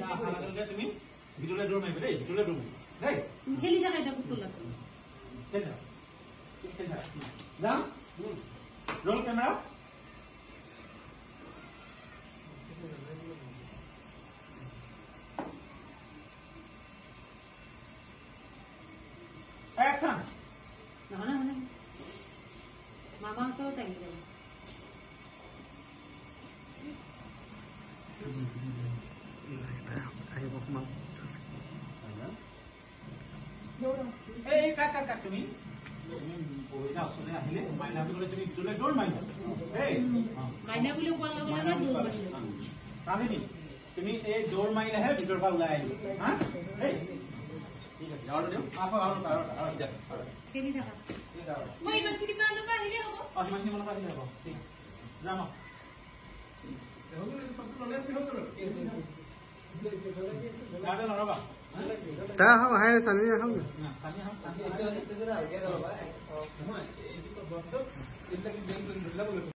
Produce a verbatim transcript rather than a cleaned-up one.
তুমি ভিতৰলৈ দৌৰ মাৰিবা দেই, ভিতৰলৈ দৌৰ মাৰিবা দেই। খেলি থাকা এতিয়া পুতুলা খেলি থাকা, খেলি থাকা। যাম ৰোল কেমেৰা। Action. নহয় নহয় মামা ওচৰত আহি যাব। এই কাক কাক কাক তুমি পইচা ওচৰলৈ আহিলে মাইনা বুলি তুমি ভিতৰলৈ দৌৰ মাৰিবা। এই মাইনা বুলি কোৱাৰ লগে লগে দৌৰ মাৰিবা। কামিনী তুমি এই দৌৰ মাৰিলেহে ভিতৰৰ পৰা ওলাই আহিবা। হা এই ঠিক আছে আৰু দিওঁ আকৌ আৰু আৰু আৰু দিয়া খেলি থাকা। মই ইমানখিনি মানৰ পৰা আহিলে হ'ব। অ সিমানখিনি মানৰ পৰা আহিলে হ'ব। ঠিক আছে যাম আৰু নৰবা তা हम है सनी हम কালি हम